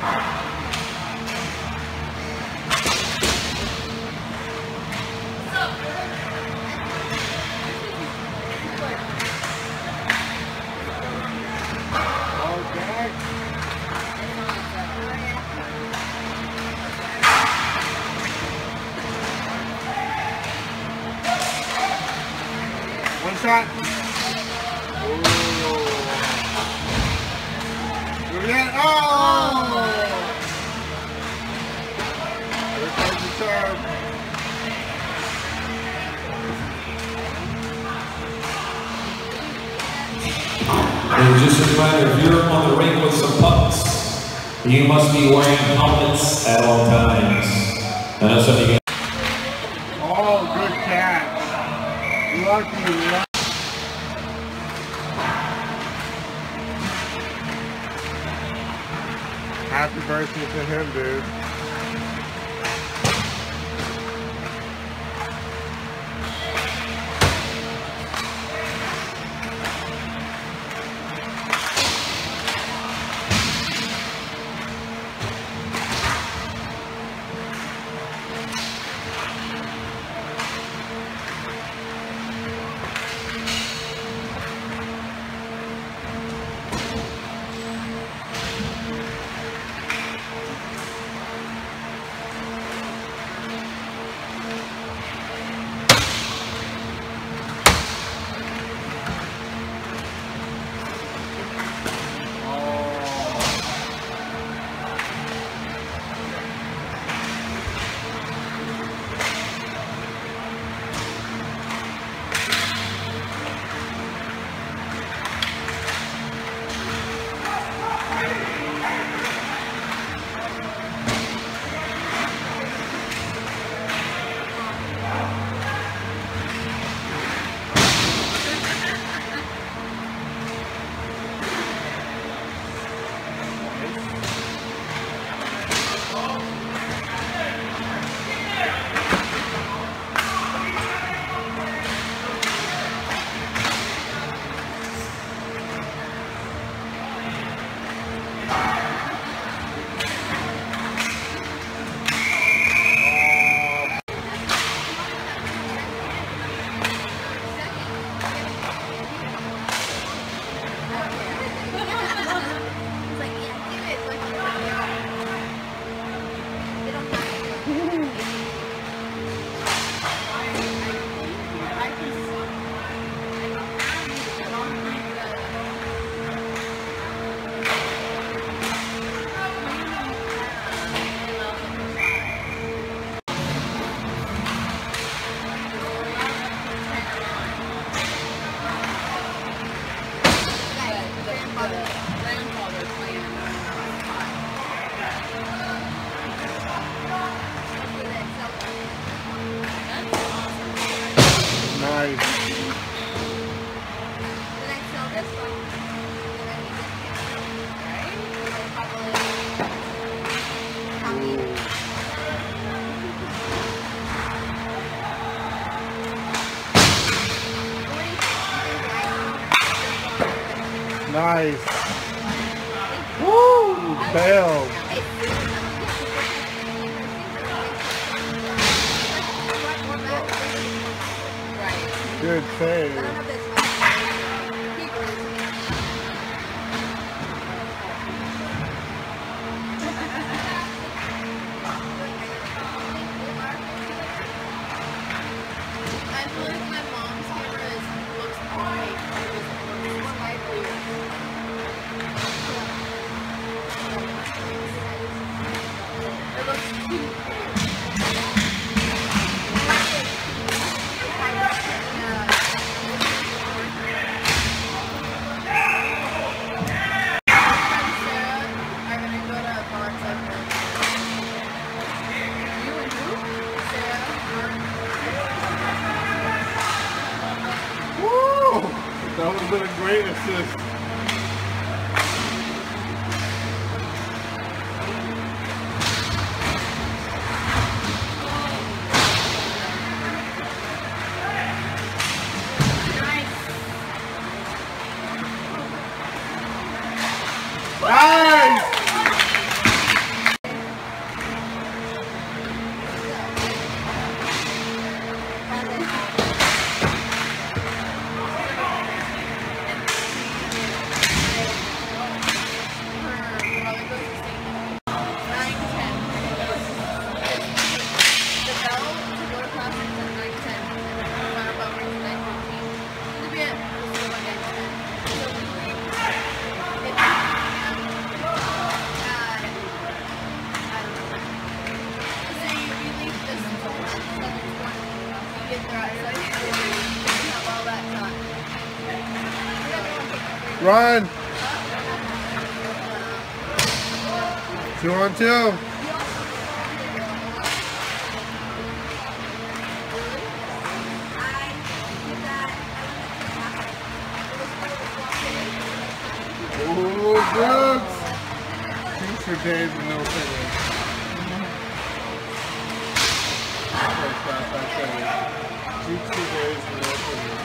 One shot. Juliet. Oh! Here comes the serve. And just a reminder, if you're on the ring with some pucks, you must be wearing helmets at all times. I know some of you guys. Oh, good catch. Lucky. Happy birthday to him, dude. Nice. Woo! Failed. Good save. That would have been a great assist. Nice! Run. 2-on-2. Ooh, Brooks. Thanks for days with no finish. Two days with no finish.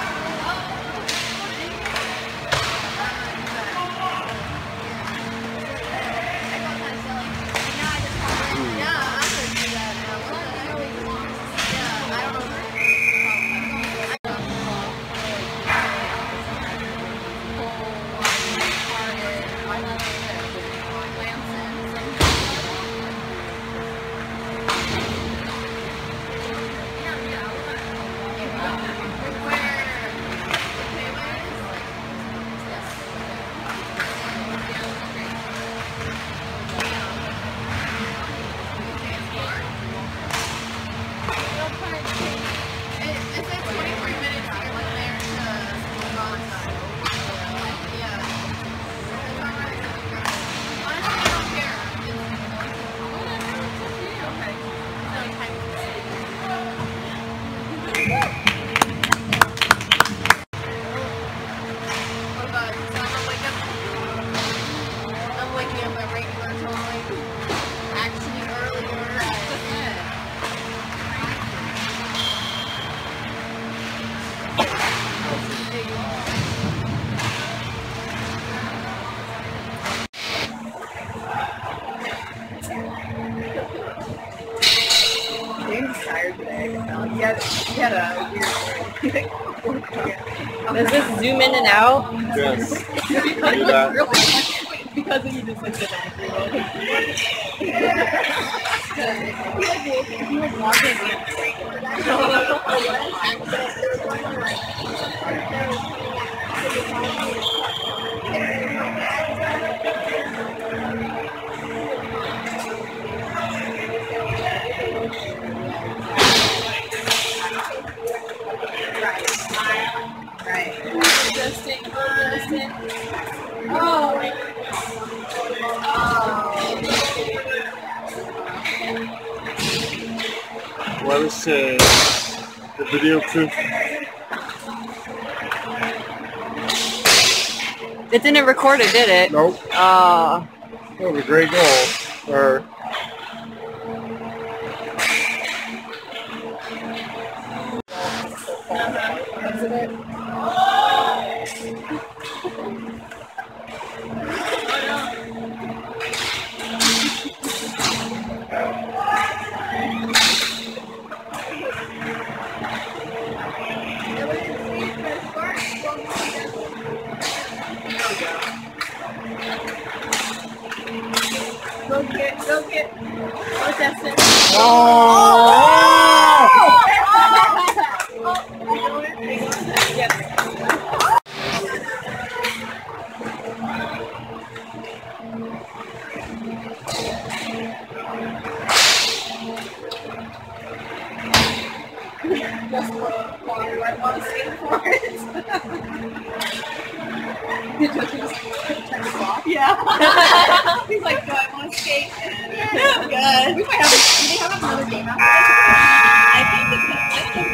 Does this zoom in and out? Yes. Do that. Because you just like sit on What is the video proof? It didn't record it, did it? Nope. That was a great goal. Or Go get. What's that? Yeah. He's like, do I want to skate? Yeah. Good. We might have. Do they have another game after this? I think it's.